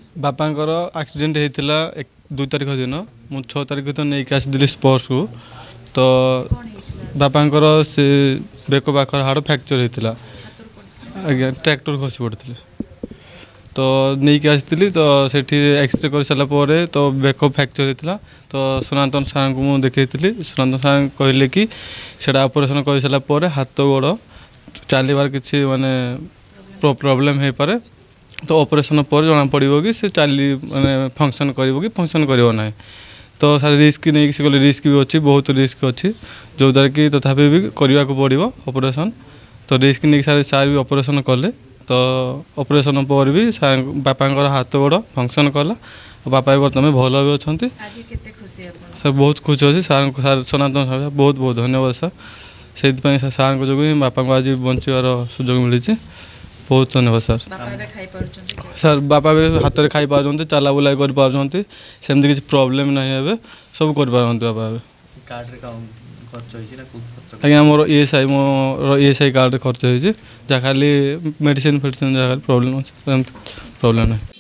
बापांकर accident होता 2 तारिख दिन मु 6 तारिख दिन नहीं आसी स्पोर्ट्स को तो बापांकर से बेक पाखर हाड़ फ्रैक्चर होता आज्ञा ट्रैक्टर खसी पड़ते तो नहीं आसी तो सेठी एक्सरे कर सारापर तो बेक फ्रैक्चर होता तो सनातन सार को मुझे देखी सनातन सार कहले कि सेटा ऑपरेशन कर सारापर हाथ गोड़ चलबार किसी माने प्रॉब्लम हो पारे तो ऑपरेशन पर जना पड़ो कि चली माने फंक्शन कर कि फंक्शन करना तो सारे रिस्क नहीं से रिस्क भी अच्छी बहुत रिस्क अच्छी जो द्वारा कि तथापि भी करने को पड़ो ऑपरेशन तो रिस्क नहीं सारे सार भी ऑपरेशन कले तो ऑपरेशन पर भी बापांकर हाथ गोड़ फंक्शन कला बापा भी बर्तमान भल भी अच्छा सर बहुत खुश अच्छी सार सनातन सार बहुत बहुत धन्यवाद सर से सार जो बापा को आज बचार सुजोग मिली बहुत धन्यवाद सर सर बापा भी हाथ में खाई पार्टी चला बुला कर पार्टी सेमती किसी प्रोब्लेम नहीं है सब कर बापा आज्ञा मोर ESI मोर ESI कार्ड खर्च हो खाली मेडिसिन फेडिसिन जहाँ प्रोब्लेम अच्छे प्रोब्लेम नहीं।